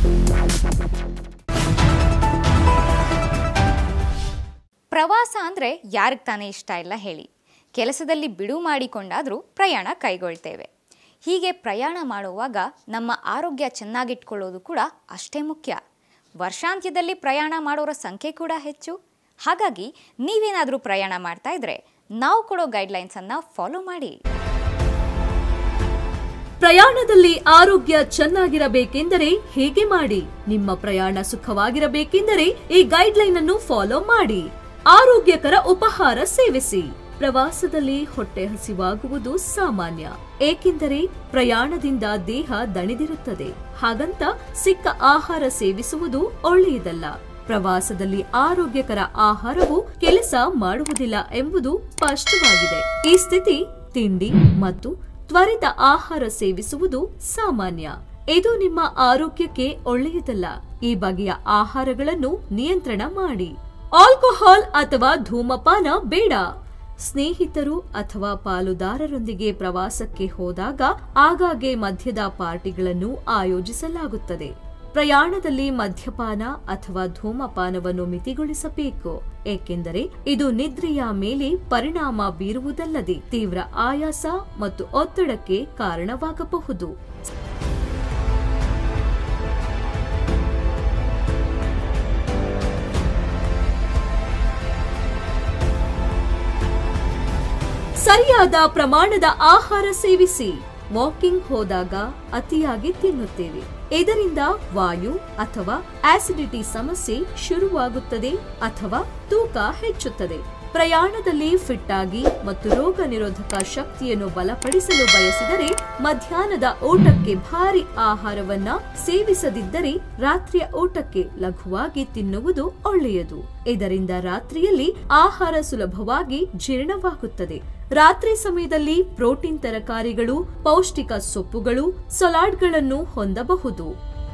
ಪ್ರವಾಸ ಅಂದ್ರೆ ಯಾರಿಗೆ ತಾನೇ ಇಷ್ಟ ಇಲ್ಲ ಹೇಳಿ. ಕೆಲಸದಲ್ಲಿ ಬಿಡು ಮಾಡಿಕೊಂಡಾದರೂ ಪ್ರಯಾಣ ಕೈಗೊಳ್ತೇವೆ. ಹೀಗೆ ಪ್ರಯಾಣ ಮಾಡುವಾಗ ನಮ್ಮ ಆರೋಗ್ಯ ಚೆನ್ನಾಗಿಟ್ಕೊಳ್ಳೋದು ಕೂಡ ಅಷ್ಟೇ ಮುಖ್ಯ. ವರ್ಷಾಂತ್ಯದಲ್ಲಿ ಪ್ರಯಾಣ ಮಾಡೋರ ಸಂಖ್ಯೆ ಕೂಡ ಹೆಚ್ಚು. ಹಾಗಾಗಿ ನೀವೇನಾದರೂ ಪ್ರಯಾಣ ಮಾಡ್ತಾ ಇದ್ರೆ ನಾವು ಕೊಡೋ ಗೈಡ್ಲೈನ್ಸ್ ಅನ್ನ ಫಾಲೋ ಮಾಡಿ. ಪ್ರಯಾಣದಲ್ಲಿ ಆರೋಗ್ಯ ಚೆನ್ನಾಗಿರಬೇಕೆಂದರೆ ಹೇಗೆ ಮಾಡಿ? ನಿಮ್ಮ ಪ್ರಯಾಣ ಸುಖವಾಗಿರಬೇಕೆಂದರೆ ಈ ಗೈಡ್ಲೈನ್ ಅನ್ನು ಫಾಲೋ ಮಾಡಿ. ಆರೋಗ್ಯಕರ ಉಪಹಾರ ಸೇವಿಸಿ. ಪ್ರವಾಸದಲ್ಲಿ ಹೊಟ್ಟೆ ಹಸಿವಾಗುವುದು ಸಾಮಾನ್ಯ, ಏಕೆಂದರೆ ಪ್ರಯಾಣದಿಂದ ದೇಹ ದಣಿದಿರುತ್ತದೆ. ಹಾಗಂತ ಸಿಕ್ಕ ಆಹಾರ ಸೇವಿಸುವುದು ಒಳ್ಳೆಯದಲ್ಲ. ಪ್ರವಾಸದಲ್ಲಿ ಆರೋಗ್ಯಕರ ಆಹಾರವು ಕೆಲಸ ಮಾಡುವುದಿಲ್ಲ ಎಂಬುದು ಸ್ಪಷ್ಟವಾಗಿದೆ. ಈ ಸ್ಥಿತಿ ತಿಂಡಿ ಮತ್ತು ತ್ವರಿತ ಆಹಾರ ಸೇವಿಸುವುದು ಸಾಮಾನ್ಯ. ಇದು ನಿಮ್ಮ ಆರೋಗ್ಯಕ್ಕೆ ಒಳ್ಳೆಯದಲ್ಲ. ಈ ಬಗೆಯ ಆಹಾರಗಳನ್ನು ನಿಯಂತ್ರಣ ಮಾಡಿ. ಆಲ್ಕೋಹಾಲ್ ಅಥವಾ ಧೂಮಪಾನ ಬೇಡ. ಸ್ನೇಹಿತರು ಅಥವಾ ಪಾಲುದಾರರೊಂದಿಗೆ ಪ್ರವಾಸಕ್ಕೆ ಹೋದಾಗ ಆಗಾಗ್ಗೆ ಮದ್ಯದ ಪಾರ್ಟಿಗಳನ್ನು ಆಯೋಜಿಸಲಾಗುತ್ತದೆ. ಪ್ರಯಾಣದಲ್ಲಿ ಮದ್ಯಪಾನ ಅಥವಾ ಧೂಮಪಾನವನ್ನು ಮಿತಿಗೊಳಿಸಬೇಕು, ಏಕೆಂದರೆ ಇದು ನಿದ್ರೆಯ ಮೇಲೆ ಪರಿಣಾಮ ಬೀರುವುದಲ್ಲದೆ ತೀವ್ರ ಆಯಾಸ ಮತ್ತು ಒತ್ತಡಕ್ಕೆ ಕಾರಣವಾಗಬಹುದು. ಸರಿಯಾದ ಪ್ರಮಾಣದ ಆಹಾರ ಸೇವಿಸಿ. ವಾಕಿಂಗ್ ಹೋದಾಗ ಅತಿಯಾಗಿ ತಿನ್ನುತ್ತೇವೆ. ಇದರಿಂದ ವಾಯು ಅಥವಾ ಆಸಿಡಿಟಿ ಸಮಸ್ಯೆ ಶುರುವಾಗುತ್ತದೆ ಅಥವಾ ತೂಕ ಹೆಚ್ಚುತ್ತದೆ. ಪ್ರಯಾಣದಲ್ಲಿ ಫಿಟ್ ಆಗಿ ಮತ್ತು ರೋಗ ನಿರೋಧಕ ಶಕ್ತಿಯನ್ನು ಬಲಪಡಿಸಲು ಬಯಸಿದರೆ ಮಧ್ಯಾಹ್ನದ ಊಟಕ್ಕೆ ಭಾರಿ ಆಹಾರವನ್ನ ಸೇವಿಸದಿದ್ದರೆ ರಾತ್ರಿಯ ಊಟಕ್ಕೆ ಲಘುವಾಗಿ ತಿನ್ನುವುದು ಒಳ್ಳೆಯದು. ಇದರಿಂದ ರಾತ್ರಿಯಲ್ಲಿ ಆಹಾರ ಸುಲಭವಾಗಿ ಜೀರ್ಣವಾಗುತ್ತದೆ. ರಾತ್ರಿ ಸಮಯದಲ್ಲಿ ಪ್ರೋಟೀನ್ ತರಕಾರಿಗಳು, ಪೌಷ್ಟಿಕ ಸೊಪ್ಪುಗಳು, ಸಲಾಡ್ಗಳನ್ನು ಹೊಂದಬಹುದು.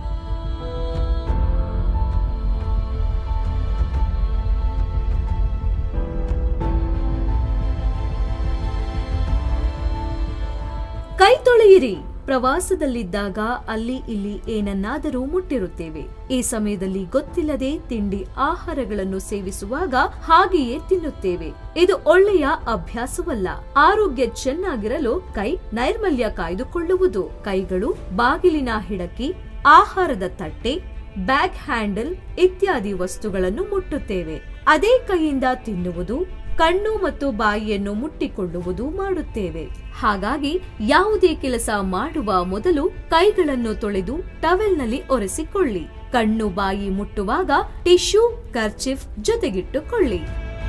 ಕೈ ತೊಳೆಯಿರಿ. ಪ್ರವಾಸದಲ್ಲಿದ್ದಾಗ ಅಲ್ಲಿ ಇಲ್ಲಿ ಏನನ್ನಾದರೂ ಮುಟ್ಟಿರುತ್ತೇವೆ. ಈ ಸಮಯದಲ್ಲಿ ಗೊತ್ತಿಲ್ಲದೆ ತಿಂಡಿ ಆಹಾರಗಳನ್ನು ಸೇವಿಸುವಾಗ ಹಾಗೆಯೇ ತಿನ್ನುತ್ತೇವೆ. ಇದು ಒಳ್ಳೆಯ ಅಭ್ಯಾಸವಲ್ಲ. ಆರೋಗ್ಯ ಚೆನ್ನಾಗಿರಲು ಕೈ ನೈರ್ಮಲ್ಯ ಕಾಯ್ದುಕೊಳ್ಳುವುದು. ಕೈಗಳು ಬಾಗಿಲಿನ ಹಿಡಕಿ, ಆಹಾರದ ತಟ್ಟೆ, ಬ್ಯಾಗ್ ಹ್ಯಾಂಡಲ್ ಇತ್ಯಾದಿ ವಸ್ತುಗಳನ್ನು ಮುಟ್ಟುತ್ತೇವೆ. ಅದೇ ಕೈಯಿಂದ ತಿನ್ನುವುದು, ಕಣ್ಣು ಮತ್ತು ಬಾಯಿಯನ್ನು ಮುಟ್ಟಿಕೊಳ್ಳುವುದು ಮಾಡುತ್ತೇವೆ. ಹಾಗಾಗಿ ಯಾವುದೇ ಕೆಲಸ ಮಾಡುವ ಮೊದಲು ಕೈಗಳನ್ನು ತೊಳೆದು ಟವೆಲ್ನಲ್ಲಿ ಒರೆಸಿಕೊಳ್ಳಿ. ಕಣ್ಣು ಬಾಯಿ ಮುಟ್ಟುವಾಗ ಟಿಶ್ಯೂ, ಕರ್ಚಿಫ್ ಜೊತೆಗಿಟ್ಟುಕೊಳ್ಳಿ.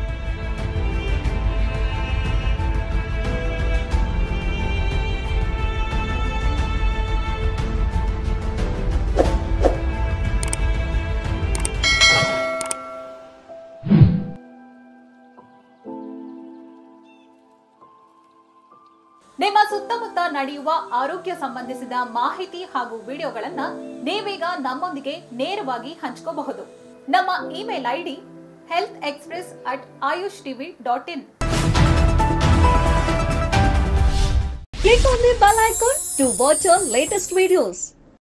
ನಿಮ್ಮ ಸುತ್ತಮುತ್ತ ನಡೆಯುವ ಆರೋಗ್ಯ ಸಂಬಂಧಿಸಿದ ಮಾಹಿತಿ ಹಾಗೂ ವಿಡಿಯೋಗಳನ್ನ ನೀವೀಗ ನಮ್ಮೊಂದಿಗೆ ನೇರವಾಗಿ ಹಂಚಿಕೊಳ್ಳಬಹುದು. ನಮ್ಮ email ID healthexpress@ayushtv.in. Click on the bell icon to watch our latest videos.